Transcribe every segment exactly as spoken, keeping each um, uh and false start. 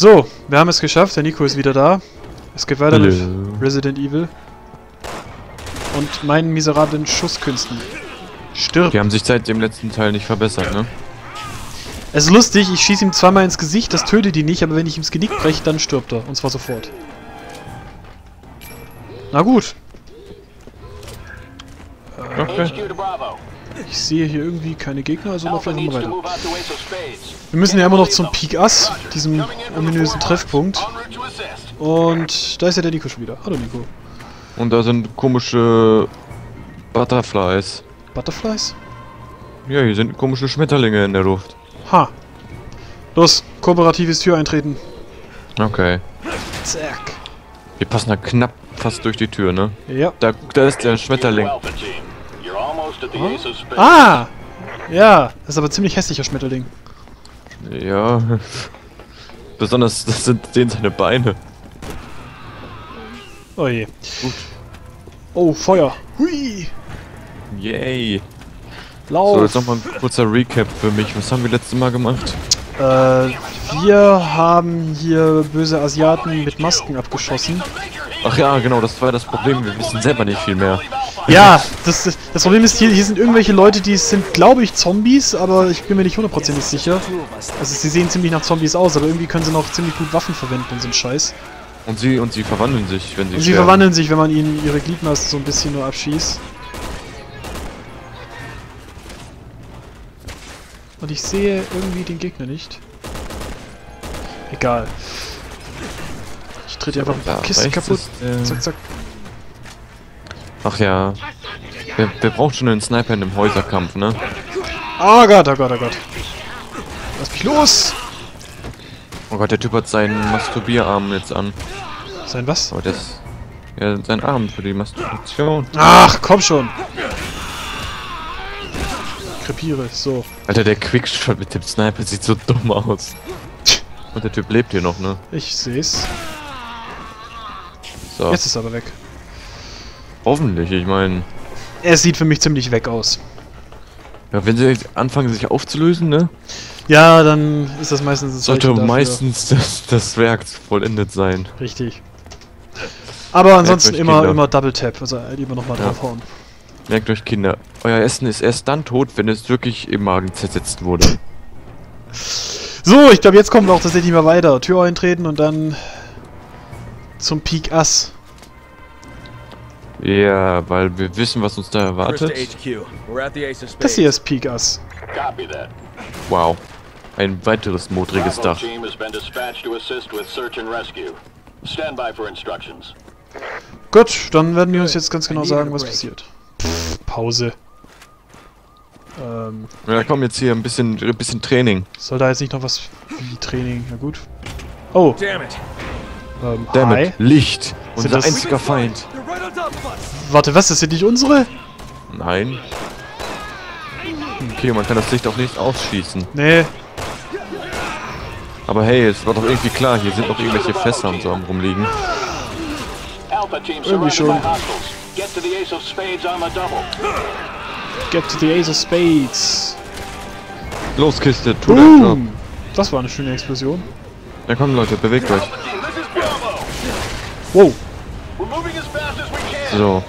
So, wir haben es geschafft. Der Nico ist wieder da. Es geht weiter Hallo. mit Resident Evil. Und meinen miserablen Schusskünsten. Stirb. Die haben sich seit dem letzten Teil nicht verbessert, ne? Es ist lustig, ich schieße ihm zweimal ins Gesicht, das tötet ihn nicht, aber wenn ich ihm das Genick breche, dann stirbt er. Und zwar sofort. Na gut. Äh, Okay. Ich sehe hier irgendwie keine Gegner, also laufen wir mal weiter. Wir müssen ja immer noch zum Peak Ass, diesem ominösen Treffpunkt. Und da ist ja der Nico schon wieder. Hallo Nico. Und da sind komische Butterflies. Butterflies? Ja, hier sind komische Schmetterlinge in der Luft. Ha. Los, kooperatives Tür eintreten. Okay. Zack. Wir passen da knapp fast durch die Tür, ne? Ja. Da, da ist der Schmetterling. Ah! Ja, das ist aber ein ziemlich hässlicher Schmetterling. Ja. Besonders, das sind denen seine Beine. Oh je. Gut. Oh, Feuer. Hui. Yay. Lauf. So, jetzt nochmal ein kurzer Recap für mich. Was haben wir letztes Mal gemacht? Äh, wir haben hier böse Asiaten mit Masken abgeschossen. Ach ja, genau, das war das Problem. Wir wissen selber nicht viel mehr. Ja, das, das, das Problem ist hier, hier sind irgendwelche Leute, die sind, glaube ich, Zombies, aber ich bin mir nicht hundertprozentig sicher. Also sie sehen ziemlich nach Zombies aus, aber irgendwie können sie noch ziemlich gut Waffen verwenden und so ein Scheiß. Und sie und sie verwandeln sich, wenn sie Und sie sterben. verwandeln sich, wenn man ihnen ihre Gliedmaßen so ein bisschen nur abschießt. Und ich sehe irgendwie den Gegner nicht. Egal. Ich trete einfach ein paar Kisten kaputt. Ist, äh Zack, zack. Ach ja. Wer, wer braucht schon einen Sniper in einem Häuserkampf, ne? Oh Gott, oh Gott, oh Gott. Lass mich los! Oh Gott, der Typ hat seinen Masturbierarm jetzt an. Sein was? Aber das... Ja, sein Arm für die Masturbation. Ach, komm schon! Ich krepiere, so. Alter, der Quickshot mit dem Sniper sieht so dumm aus. Und der Typ lebt hier noch, ne? Ich seh's. So. Jetzt ist er aber weg. Hoffentlich, ich meine... Er sieht für mich ziemlich weg aus. Ja, wenn sie jetzt anfangen sich aufzulösen, ne? Ja, dann ist das meistens ein Sollte Zeichen dafür. meistens das, das Werk vollendet sein. Richtig. Aber ansonsten euch immer, Kinder. immer Double Tap, also lieber nochmal Ja. draufhauen. Merkt euch, Kinder, euer Essen ist erst dann tot, wenn es wirklich im Magen zersetzt wurde. So, ich glaube, jetzt kommen wir auch tatsächlich mal weiter. Tür eintreten und dann zum Peak Ass. Ja, weil wir wissen, was uns da erwartet. Das hier ist Peak Ass. Wow. Ein weiteres modriges Dach. Gut, dann werden wir uns jetzt ganz genau sagen, was passiert. Pff, Pause. Ähm, Ja, da kommen jetzt hier ein bisschen, ein bisschen Training. soll da jetzt nicht noch was wie Training? Na gut. Oh. Ähm, Damit hi. Licht. Sind Unser das- einziger Feind. Warte, was? Das sind nicht unsere? Nein. Okay, man kann das Licht auch nicht ausschießen. Nee. Aber hey, es war doch irgendwie klar, hier sind noch irgendwelche Fässer und so am rumliegen. Irgendwie schon. Get to the Ace of Spades. Los, Kiste, tu deinen Job. Boom. Das war eine schöne Explosion. Ja komm Leute, bewegt euch. Wow. So.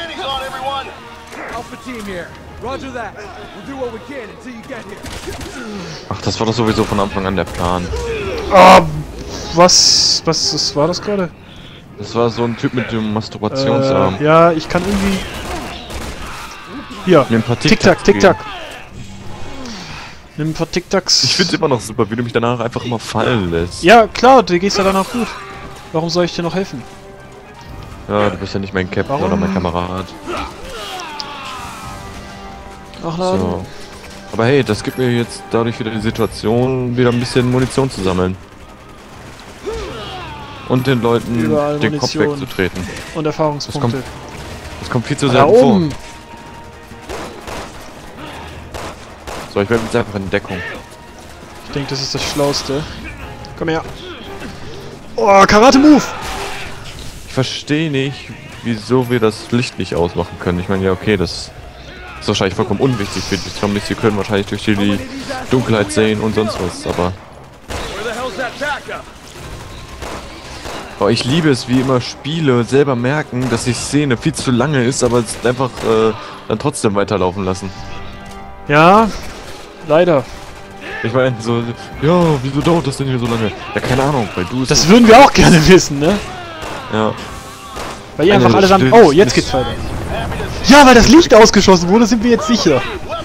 Ach, das war doch sowieso von Anfang an der Plan. Ah, was, was, was war das gerade? Das war so ein Typ mit dem Masturbationsarm. Äh, ja, ich kann irgendwie... Hier, Mir ein paar Tic-Tac, Tic-Tacs Tic-Tac. Nimm ein paar Tic-Tacs. Ich find's immer noch super, wie du mich danach einfach immer fallen lässt. Ja, klar, du gehst ja danach gut. Warum soll ich dir noch helfen? Ja, du bist ja nicht mein Captain Warum? oder mein Kamerad. Ach nein. So. Aber hey, das gibt mir jetzt dadurch wieder die Situation, wieder ein bisschen Munition zu sammeln. Und den Leuten Überall den Kopf Munition. wegzutreten. Und Erfahrungspunkte. Das kommt viel zu Da selten vor. oben. So, ich werde jetzt einfach in Deckung. Ich denke, das ist das Schlauste. Komm her. Oh, Karate-Move! Ich verstehe nicht, wieso wir das Licht nicht ausmachen können. Ich meine, ja, okay, das ist wahrscheinlich vollkommen unwichtig für die Zombies. Die können wahrscheinlich durch die Dunkelheit sehen und sonst was, aber... Oh, ich liebe es, wie immer Spiele selber merken, dass die Szene viel zu lange ist, aber es einfach äh, dann trotzdem weiterlaufen lassen. Ja, leider. Ich meine, so, ja, wieso dauert das denn hier so lange? Ja, keine Ahnung, weil du es... Das würden wir auch gerne wissen, ne? Ja. Weil ihr einfach alle sagen, oh, jetzt geht's weiter. Ja, weil das Licht ausgeschossen wurde, sind wir jetzt sicher.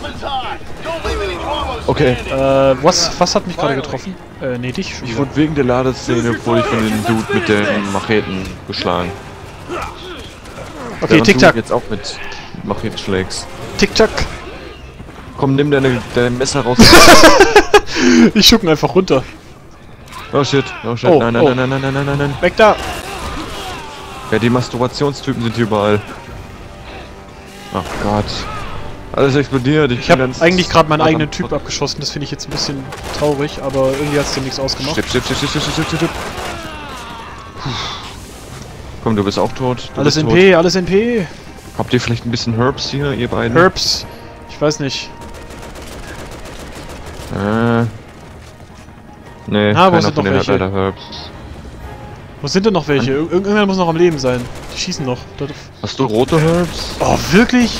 Okay. Äh, was, was hat mich gerade getroffen? Äh, nee, dich schon Ich wieder. wurde wegen der Ladeszene, wurde ich von dem Dude mit den Macheten geschlagen. Okay, Tic-Tac. Jetzt auch mit Macheten schlägst. Tic-Tac. Komm, nimm deine, dein Messer raus. Ich schuck ihn einfach runter. Oh shit, oh shit, Oh, nein, nein, oh. nein, nein, nein, nein, nein, nein. Weg da. Ja, die Masturbationstypen sind hier überall. Oh Gott. Alles explodiert. Ich, Ich habe bin ganz eigentlich gerade meinen eigenen verdammt- Typ abgeschossen, das finde ich jetzt ein bisschen traurig, aber irgendwie hat es dem nichts ausgemacht. Stipp, stipp, stipp, stipp, stipp, stipp, stipp, stipp. Komm, du bist auch tot. Du Alles bist in tot. P, alles in P. Habt ihr vielleicht ein bisschen Herbs hier, ihr beiden? Herbs. Ich weiß nicht. Äh. Nee, Ah, wo keiner sind von noch denen hat welche? leider Herbs. Wo sind denn noch welche? Ir irgendjemand muss noch am Leben sein. Die schießen noch. Da- Hast du rote Herbs? Oh, wirklich?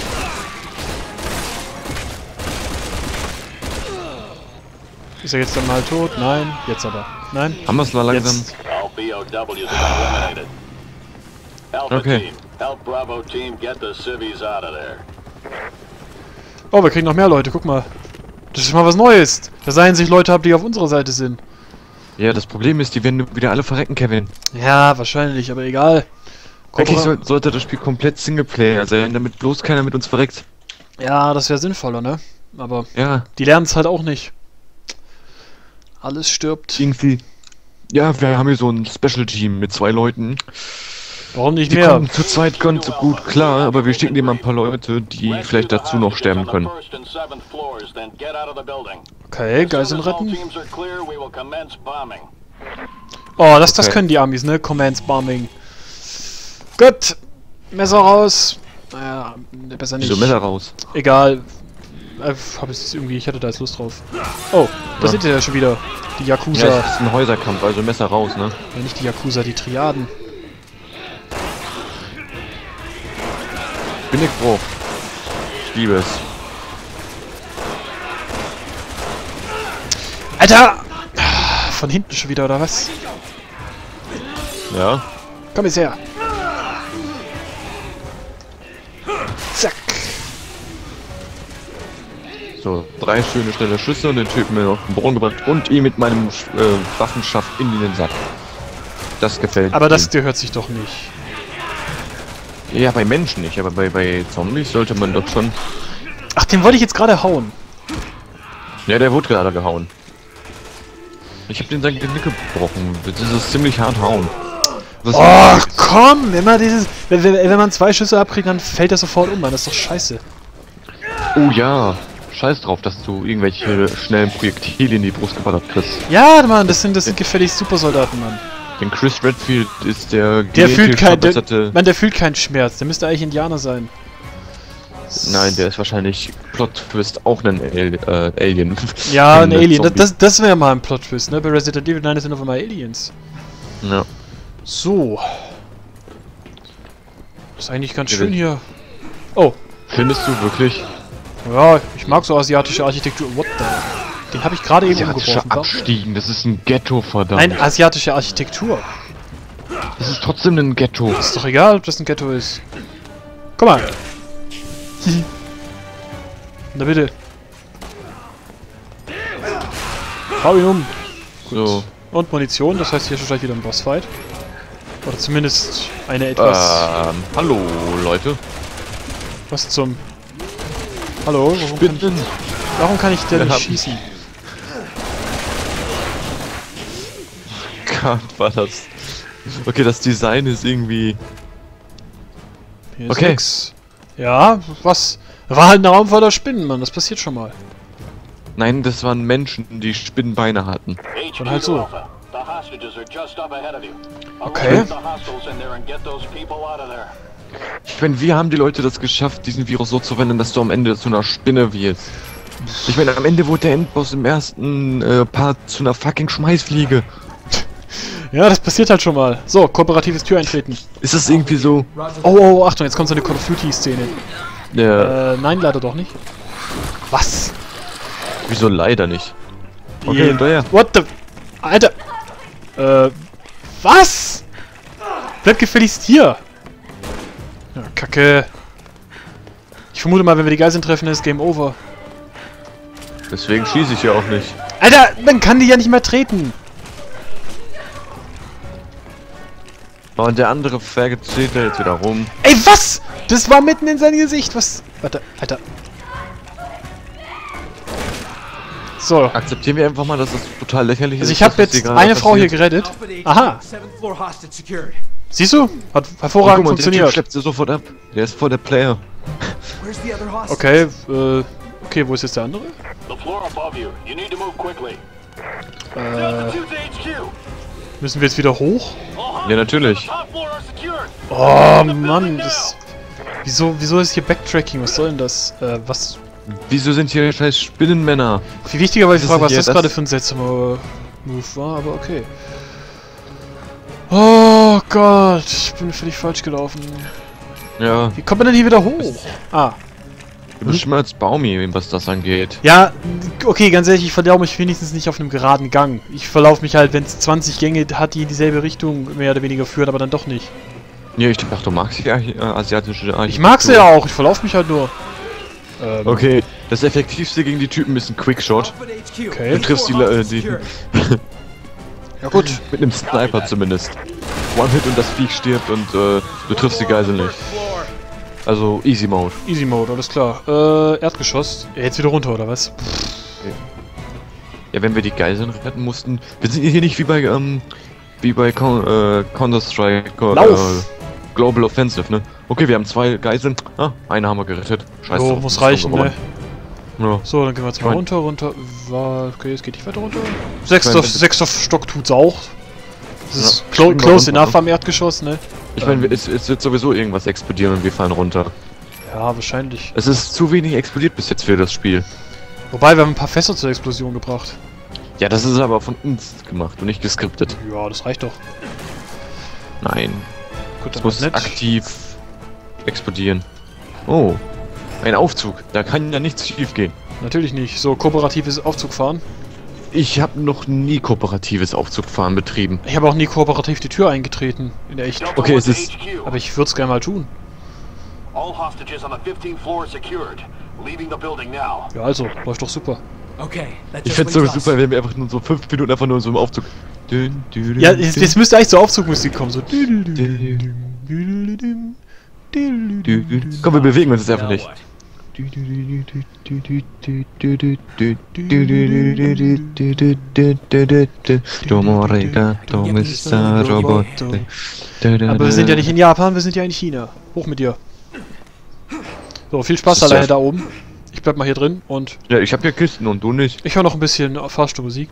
Ist er jetzt dann mal tot? Nein. Jetzt aber. Nein. Haben wir es mal langsam? Jetzt. All B O Ws have been eliminated. Alpha Okay. team, help Bravo team get the civvies out of there. Oh, wir kriegen noch mehr Leute. Guck mal. Das ist mal was Neues. Da seien sich Leute ab, die auf unserer Seite sind. Ja, das Problem ist, die werden wieder alle verrecken, Kevin. Ja, wahrscheinlich, aber egal. Eigentlich Kopra- soll, sollte das Spiel komplett Singleplayer sein, damit bloß keiner mit uns verreckt. Ja, das wäre sinnvoller, ne? Aber Ja, die lernen es halt auch nicht. Alles stirbt. irgendwie. Ja, wir haben hier so ein Special Team mit zwei Leuten. Warum nicht Die mehr? kommen zu zweit ganz so gut klar, aber wir schicken dir mal ein paar Leute, die vielleicht dazu noch sterben können. Okay, Geiseln retten. Oh, das, das Okay. können die Amis, ne? Commands Bombing. Gut. Messer raus. Naja, besser nicht. Wieso Messer raus? Egal. Äh, hab jetzt irgendwie, ich hatte da jetzt Lust drauf. Oh, da Ja. sind die ja schon wieder. Die Yakuza. Ja, es ist ein Häuserkampf, also Messer raus, ne? Ja, nicht die Yakuza, die Triaden. Bin ich froh. Ich liebe es. Alter! Von hinten schon wieder, oder was? Ja. Komm jetzt her. Zack. So, drei schöne schnelle Schüsse und den Typen mir auf den Boden gebracht und ihn mit meinem äh, Waffenschaft in den Sack. Das gefällt Aber das ihm. gehört sich doch nicht. Ja, bei Menschen nicht, aber bei, bei Zombies sollte man doch schon... Ach, den wollte ich jetzt gerade hauen. Ja, der wurde gerade gehauen. Ich hab den sein Genick gebrochen. Das ist ziemlich hart hauen. Das Oh, ist komm! Immer dieses... Wenn, wenn, wenn man zwei Schüsse abkriegt, dann fällt das sofort um, Mann. Das ist doch scheiße. oh ja. Scheiß drauf, dass du irgendwelche schnellen Projektile in die Brust geballert kriegst. Ja, Mann, das sind, das sind gefälligst Supersoldaten, Mann. Denn Chris Redfield ist der Der fühlt, kein, der, verbesserte... Mann, der fühlt keinen Schmerz. Der müsste eigentlich Indianer sein. Nein, der ist wahrscheinlich Plot-Twist auch ein Al äh, Alien. Ja, ein Ein Alien. Das, Zombie. das, das wäre mal ein Plot-Twist, ne? Bei Resident Evil neun sind auf einmal Aliens. Ja. So. Das ist eigentlich ganz Ja, schön wenn- hier. Oh. Findest du wirklich? Ja, ich mag so asiatische Architektur. What the? Den habe ich gerade eben Asiatische umgeworfen. Warum? Abstiegen, das ist ein Ghetto, verdammt. Nein, asiatische Architektur. Das ist trotzdem ein Ghetto. Ist doch egal, ob das ein Ghetto ist. Komm mal. Na bitte. Hau ihn um. So. Und Munition, das heißt hier schon gleich wieder ein Bossfight. Oder zumindest eine etwas... Ähm, hallo, Leute. Was zum... Hallo, warum kann ich, warum kann ich denn Wir nicht haben- schießen? Gott, war das... Okay, das Design ist irgendwie... Hier ist Okay. nix. Ja, was? War halt ein Raum voller Spinnen, Mann, das passiert schon mal. Nein, das waren Menschen, die Spinnenbeine hatten. Schon halt so. Okay. Okay. Ich meine, wie haben die Leute das geschafft, diesen Virus so zu wenden, dass du am Ende zu einer Spinne wirst? Ich meine, am Ende wurde der Endboss im ersten äh, Part zu einer fucking Schmeißfliege. Ja, das passiert halt schon mal. So, kooperatives Tür eintreten. Ist das irgendwie so... Oh, oh, Achtung, jetzt kommt so eine Call of Duty-Szene. Ja. Äh, nein, leider doch nicht. Was? Wieso leider nicht? Okay, Die- hinterher. What the... Alter! Äh, was? Bleib gefälligst hier! Ja, Kacke. Ich vermute mal, wenn wir die Geiseln treffen, ist Game Over. Deswegen schieße ich ja auch nicht. Alter, dann kann die ja nicht mehr treten. Oh, und der andere Faggot steht da jetzt wieder rum. Ey, was? Das war mitten in sein Gesicht. Was? Warte, Alter. So. Akzeptieren wir einfach mal, dass das total lächerlich ist. Also ich habe was hier jetzt gerade eine Frau hier passiert. gerettet. Aha. Siehst du? Hat Oh, hervorragend guck mal, der Typ funktioniert. schleppt sie sofort ab. Der ist voll der Player. Okay, äh, okay, wo ist jetzt der andere? The floor above you. You need to move quickly. Äh, Delta two to H Q. müssen wir jetzt wieder hoch? Ja, natürlich. Top floor are secured. Oh Mann, das... Wieso, wieso ist hier Backtracking? Was soll denn das? Äh, was... Wieso sind hier scheiß Spinnenmänner? Viel wichtiger war die Das Frage, ist was hier das das- gerade für ein seltsamer Move war, aber okay. Oh Gott, ich bin völlig falsch gelaufen. Ja, Wie kommt man denn hier wieder hoch? Ah. du bist schon mal als Baumi, was das angeht. Ja, okay, ganz ehrlich, ich verlaufe mich wenigstens nicht auf einem geraden Gang. Ich verlaufe mich halt, wenn es zwanzig Gänge hat, die in dieselbe Richtung mehr oder weniger führen, aber dann doch nicht. Ja, ich dachte, du magst die äh, asiatische Architektur. Ich mag sie ja auch, ich verlaufe mich halt nur. Ähm, Okay, das effektivste gegen die Typen ist ein Quickshot. okay. Du triffst die, äh, die Ja gut. mit einem Sniper zumindest. One-Hit und das Viech stirbt und äh, du triffst die Geisel nicht. Also Easy Mode. Easy Mode, alles klar. Äh, Erdgeschoss. Ja, jetzt wieder runter, oder was? Ja, wenn wir die Geiseln retten mussten. Wir sind hier nicht wie bei, ähm, wie bei Con äh, Counter-Strike äh, Lauf! Global Offensive, ne? Okay, wir haben zwei Geiseln. Ah, eine haben wir gerettet. Scheiße. So, muss reichen, ne? Ja. So, dann gehen wir jetzt mal Nein. runter, runter. War, okay, es geht nicht weiter runter. Sechster, Nein, sechster Stock tut's auch. Das ist Ja, clo stimmt, close runter, enough ne? am Erdgeschoss, ne? Ich meine, es, es wird sowieso irgendwas explodieren und wir fallen runter. Ja, wahrscheinlich. Es ist zu wenig explodiert bis jetzt für das Spiel. Wobei, wir haben ein paar Fässer zur Explosion gebracht. Ja, das ist aber von uns gemacht und nicht geskriptet. Ja, das reicht doch. Nein, Gut, es dann muss nett. aktiv explodieren. Oh, ein Aufzug. Da kann ja nichts schief gehen. Natürlich nicht. So, kooperatives Aufzugfahren. Ich habe noch nie kooperatives Aufzugfahren betrieben. Ich habe auch nie kooperativ die Tür eingetreten. In der echt. Delta Okay, one es to ist- H Q. Aber ich würde es gerne mal tun. All hostages on the fifteenth floor secured. Leaving the building now. Ja, also, läuft doch super. Okay, that Ich just find's so leaves us. super, wenn wir einfach nur so fünf Minuten einfach nur in so einem Aufzug. Dün, dün, Ja, dün, jetzt, dün, jetzt müsste eigentlich so Aufzugmusik kommen. So. Komm, wir bewegen uns jetzt einfach Now nicht. what? Aber wir sind ja nicht in Japan, wir sind ja in China. Hoch mit dir. So, viel Spaß Das ist alleine ja- da oben. Ich bleib mal hier drin und Ja, ich hab hier Kisten und du nicht. ich höre noch ein bisschen Fahrstuhlmusik.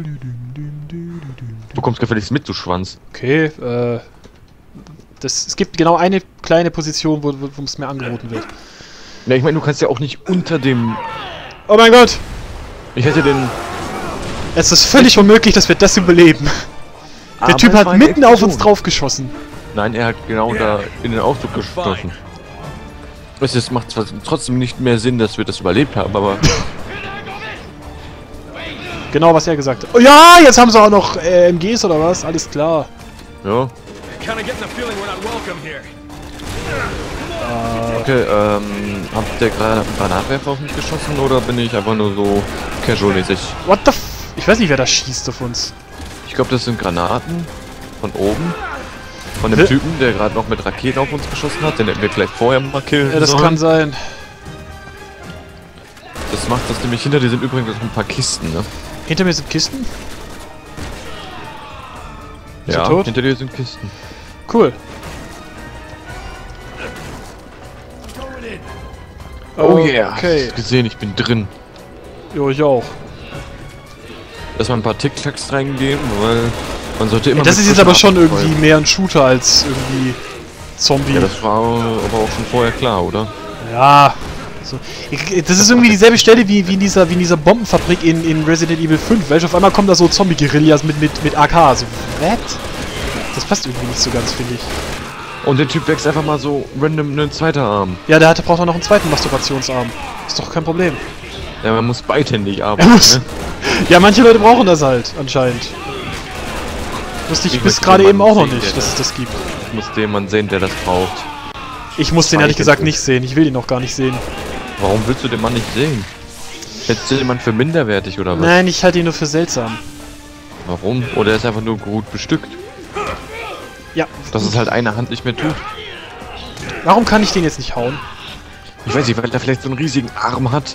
Du kommst gefälligst mit, du Schwanz. Okay, äh... Das, es gibt genau eine kleine Position, wo wo es mir angeboten wird. Ja, ich meine, du kannst ja auch nicht unter dem... Oh mein Gott! Ich hätte den... Es ist völlig unmöglich, dass wir das überleben. Der Aber Typ es hat war eine mitten auf uns Explosion. drauf geschossen. Nein, er hat genau da in den Aufzug gestoßen. Es ist, macht zwar trotzdem nicht mehr Sinn, dass wir das überlebt haben, aber... Genau, was er gesagt hat. Oh ja, jetzt haben sie auch noch äh, M Gs oder was? Alles klar. Ja. Kinda getting the feeling we're not welcome here. Okay, ähm... Habt ihr gerade einen Granatwerfer auf mich geschossen oder bin ich einfach nur so casual-mäßig? What the f... Ich weiß nicht, wer da schießt auf uns. Ich glaube, das sind Granaten von oben. Von dem Hä? Typen, der gerade noch mit Raketen auf uns geschossen hat. Den hätten wir vielleicht vorher mal killen Ja, das sollen. kann sein. Das macht das nämlich hinter dir sind übrigens noch ein paar Kisten, ne? Hinter mir sind Kisten. Ist Ja, er tot? hinter dir sind Kisten. Cool. Oh yeah. Okay. Hast gesehen, ich bin drin. Jo, ich auch. Erstmal ein paar Tic-Tacs reingehen, weil man sollte immer. Ja, das mit ist jetzt frischem aber schon Atem irgendwie feuern. mehr ein Shooter als irgendwie Zombie. Ja, das war aber auch schon vorher klar, oder? Ja. So. Ich, das ist irgendwie dieselbe Stelle wie, wie, in dieser, wie in dieser Bombenfabrik in, in Resident Evil fünf. Welche auf einmal kommen da so Zombie-Guerillas mit, mit, mit A K. So, what? Das passt irgendwie nicht so ganz, finde ich. Und der Typ wächst einfach mal so random einen zweiten Arm. Ja, der hatte, braucht auch noch einen zweiten Masturbationsarm. Ist doch kein Problem. Ja, man muss beidhändig Er arbeiten, muss. ne? Ja, manche Leute brauchen das halt, anscheinend. Wusste ich, Ich bis möchte gerade eben jemanden auch noch sehen, nicht, der dass es das gibt. Ich muss jemanden sehen, der das braucht. Ich muss den ehrlich Zwei gesagt Hände. nicht sehen. Ich will ihn auch gar nicht sehen. Warum willst du den Mann nicht sehen? Hältst du jemand für minderwertig oder was? Nein, ich halte ihn nur für seltsam. Warum? Oder er ist einfach nur gut bestückt. Ja. Dass es halt eine Hand nicht mehr tut. Warum kann ich den jetzt nicht hauen? Ich weiß nicht, weil er vielleicht so einen riesigen Arm hat.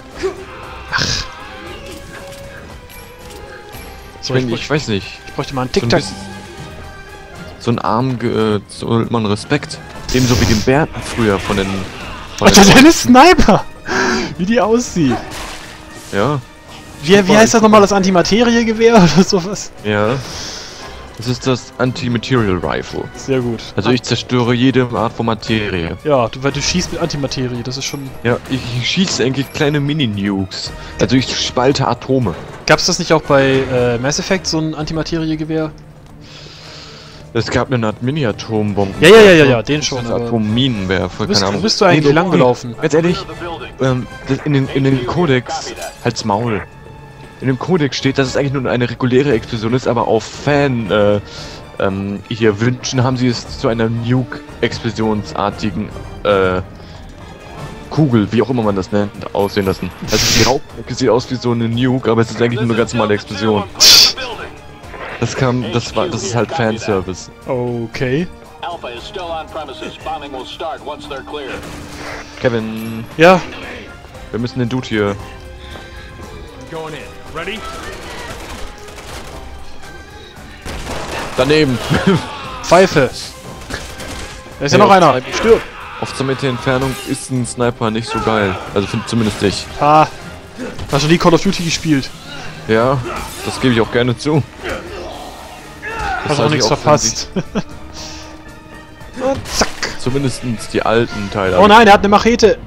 So, ich, ich, bin, ich weiß nicht. ich bräuchte mal einen So ein, Tic-Tac. bisschen- so ein Arm, äh, so holt man Respekt. Ebenso wie den Bärten früher von den... Von Alter, den deine Sniper! Wie die aussieht. ja, Wie, wie Super, heißt das ich- nochmal? Das Antimaterie-Gewehr oder sowas? ja. Das ist das Anti-Material Rifle. Sehr gut. Also ich zerstöre jede Art von Materie. Ja, du, weil du schießt mit Antimaterie, das ist schon... Ja, ich, ich schieße eigentlich kleine Mini-Nukes. Also ich spalte Atome. Gab's das nicht auch bei äh, Mass Effect, so ein Antimaterie-Gewehr? Es gab eine Art Mini-Atombomben. Ja, ja, ja, ja, ja, den schon, Das aber- Atomminenwerfer, Wo bist, keine wo Ahnung. bist du eigentlich Nee, lang gelaufen? Ganz ehrlich, ähm, das in den, in den Codex, halt's Maul. In dem Codex steht, dass es eigentlich nur eine reguläre Explosion ist, aber auf Fan, äh, ähm, hier Wünschen haben sie es zu einer Nuke-explosionsartigen, äh, Kugel, wie auch immer man das nennt, aussehen lassen. Also die Rauchwolke sieht aus wie so eine Nuke, aber es ist eigentlich nur eine ganz normale Explosion. Das kam, das war, das ist halt Fanservice. Okay. Alpha is still on premises. Bombing will start once they're clear. Kevin, Ja, wir müssen den Dude hier. Going in. Ready? Daneben! Pfeife. Da ist ja Hey, noch auf einer. Sniper- Stirb. Auf zwei Meter Entfernung ist ein Sniper nicht so geil. Also finde zumindest ich. Ah. Hast du nie Call of Duty gespielt? Ja, das gebe ich auch gerne zu. Das Hast auch weiß nichts ich auch verpasst. Und zack. Zumindest die alten Teile. Oh nein, er hat eine Machete.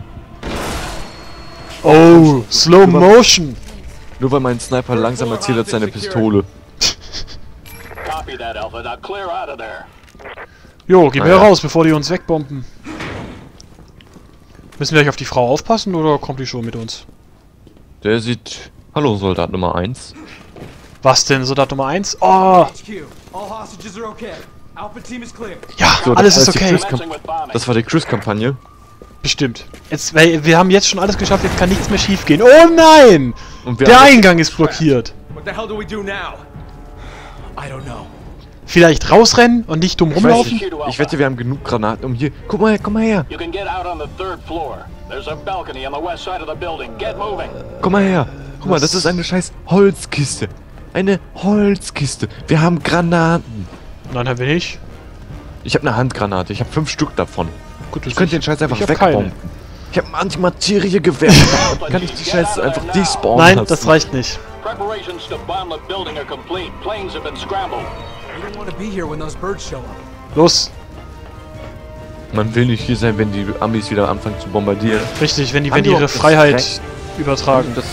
Oh, Slow Motion. Nur weil mein Sniper langsamer zielt als seine Pistole. Copy that, Alpha. Now clear out of there. Jo, geh Ah, mir ja. raus, bevor die uns wegbomben. Müssen wir gleich auf die Frau aufpassen oder kommt die schon mit uns? Der sieht... Hallo, Soldat Nummer eins. Was denn, Soldat Nummer eins? Oh, H Q. All hostages are okay. Alpha team is clear. ja, So, das alles ist heißt, die okay. Chris- Commencing with bombing. Das war die Chris-Kampagne. Bestimmt. Jetzt, weil wir haben jetzt schon alles geschafft, jetzt kann nichts mehr schief gehen. Oh nein! Und wir Der haben- Eingang ist blockiert. What the hell do we do now? I don't know. Vielleicht rausrennen und nicht dumm Ich weiß rumlaufen? nicht. Ich wette, wir haben genug Granaten, um hier... Guck mal her, guck mal her! You can get out on the third floor. There's a balcony on the west side of the building. Get moving. Guck mal her! Guck mal, das ist eine scheiß Holzkiste. Eine Holzkiste. Wir haben Granaten. Nein, haben wir nicht. Ich habe eine Handgranate. Ich habe fünf Stück davon. Gut, Ich könnte den Scheiß einfach ich hab wegbomben. Ich habe ein Antimaterie-Gewehr. Kann ich die Scheiße einfach despawnen Nein, lassen? das reicht nicht. Preparations to bomb the building are complete. Planes have been scrambled. We don't want to be here when those birds show up. Los. Man will nicht hier sein, wenn die Amis wieder anfangen zu bombardieren. Richtig, wenn die, Haben wenn die die ihre auch das Freiheit Recht? übertragen. Das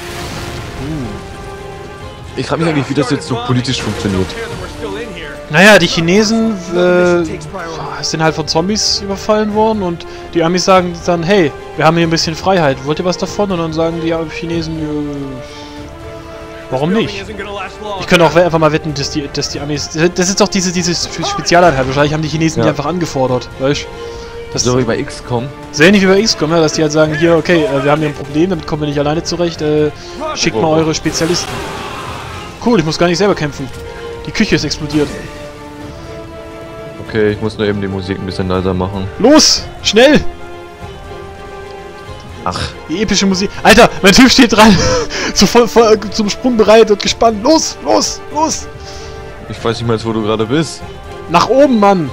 ich frage mich eigentlich, wie das jetzt so politisch funktioniert. Clear that we're still in here. Naja, die Chinesen äh, Takes priority. sind halt von Zombies überfallen worden und die Amis sagen dann, hey, wir haben hier ein bisschen Freiheit, wollt ihr was davon? Und dann sagen die Chinesen, äh, warum Building nicht? isn't gonna last long. Ich könnte auch einfach mal wetten, dass die, dass die Amis... Das ist doch diese, diese Spezialeinheit. Wahrscheinlich haben die Chinesen die Ja. einfach angefordert, weißt du? Das So wie bei X COM. ist ähnlich wie bei X COM, ja, dass die halt sagen, hier, okay, äh, wir haben hier ein Problem, damit kommen wir nicht alleine zurecht, äh, schickt mal eure Spezialisten. Cool, ich muss gar nicht selber kämpfen. Die Küche ist explodiert. Okay, ich muss nur eben die Musik ein bisschen leiser machen. Los! Schnell! Ach, Die epische Musik. Alter, mein Typ steht dran! zu voll, voll, zum Sprung bereit und gespannt. Los! Los! Los! ich weiß nicht mal, wo du gerade bist. Nach oben, Mann!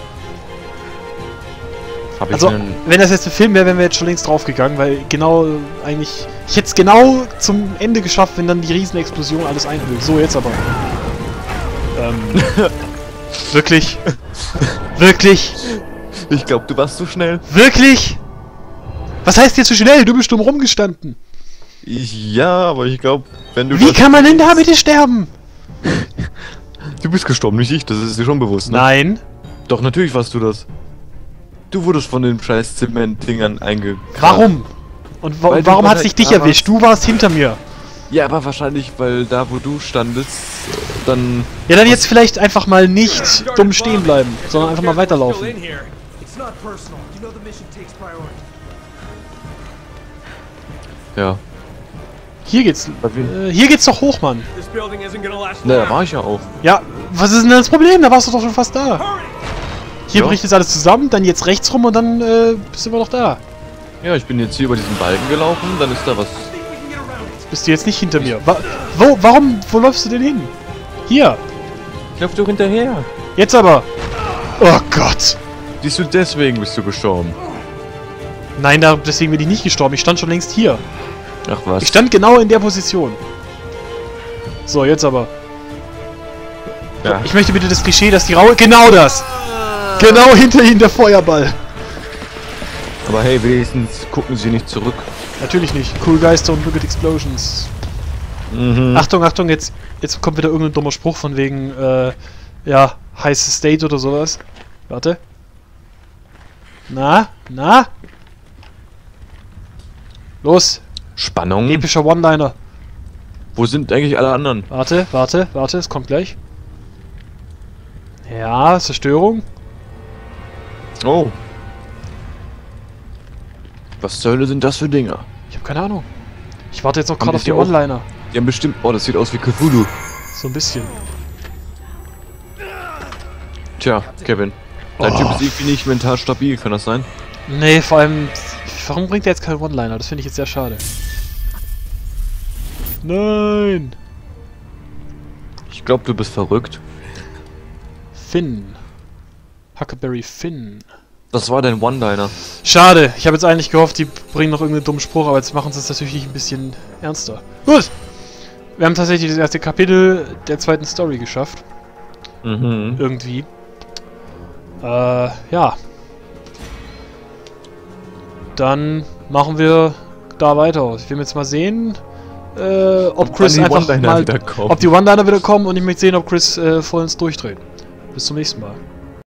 Hab ich Also, einen... wenn das jetzt ein Film wäre, wären wir jetzt schon längst draufgegangen, weil genau, äh, eigentlich... Ich hätte es genau zum Ende geschafft, wenn dann die Riesenexplosion alles einhüllt. So, jetzt aber. Ähm... wirklich? Wirklich? Ich glaube, du warst zu schnell. Wirklich? Was heißt jetzt so schnell? Du bist dumm rumgestanden. Ich, ja, aber ich glaube, wenn du... Wie das- kann man denn da bitte sterben? Du bist gestorben, nicht ich, das ist dir schon bewusst, ne? Nein. Doch, natürlich warst du das. Du wurdest von den scheiß Zement-Dingern eingegraben. Warum? Und wa Weil du warum hat wahrscheinlich sich dich da erwischt? Du warst hinter mir. Ja, aber wahrscheinlich, weil da, wo du standest, dann... Ja, dann jetzt vielleicht einfach mal nicht dumm stehen bleiben, sondern einfach mal weiterlaufen. It's not personal. You know the mission takes priority. Ja. Hier geht's. Äh, hier geht's doch hoch, Mann. This building isn't gonna last Na, long. da war ich ja auch. Ja, was ist denn das Problem? Da warst du doch schon fast da. Hurry! Hier Ja. bricht jetzt alles zusammen, dann jetzt rechts rum und dann äh, sind wir doch da. Ja, ich bin jetzt hier über diesen Balken gelaufen, dann ist da was... I think we can get around it. Bist du jetzt nicht hinter mir? Wa wo, warum, wo läufst du denn hin? Hier. Ich lauf doch hinterher. Jetzt aber. Oh Gott. Siehst du, deswegen bist du gestorben. Nein, da, deswegen bin ich nicht gestorben. Ich stand schon längst hier. Ach was. Ich stand genau in der Position. So, jetzt aber. Ja. Ich möchte bitte das Klischee, dass die Raue... Genau das! Genau hinter ihnen der Feuerball. Aber hey, wenigstens gucken sie nicht zurück. Natürlich nicht. Cool Guys don't look at explosions. Mhm. Achtung, Achtung, jetzt, jetzt kommt wieder irgendein dummer Spruch von wegen, äh, ja, heiße State oder sowas. Warte. Na? Na? Los! Spannung. Epischer One-Liner. Wo sind eigentlich alle anderen? Warte, warte, warte, es kommt gleich. Ja, Zerstörung. Oh. Was zur Hölle sind das für Dinger? Ich habe keine Ahnung. Ich warte jetzt noch Haben gerade die auf die hier auch- One-Liner. Die haben bestimmt... Oh, das sieht aus wie Cthulhu. So ein bisschen. Tja, Kevin. Dein Oh. Typ ist irgendwie nicht mental stabil, kann das sein? Nee, vor allem... Warum bringt er jetzt keinen One-Liner? Das finde ich jetzt sehr schade. Nein! Ich glaube, du bist verrückt. Finn. Huckleberry Finn. Das war dein One-Liner. Schade, ich habe jetzt eigentlich gehofft, die bringen noch irgendeinen dummen Spruch, aber jetzt machen sie es natürlich ein bisschen ernster. Gut! Wir haben tatsächlich das erste Kapitel der zweiten Story geschafft. Mhm. Irgendwie. Äh, ja. Dann machen wir da weiter. Ich will jetzt mal sehen, äh, ob Ob Chris dann die einfach One-Liner mal... wieder kommen. Ob die One-Liner wieder kommen und ich möchte sehen, ob Chris äh, voll ins Durchdreht. Bis zum nächsten Mal.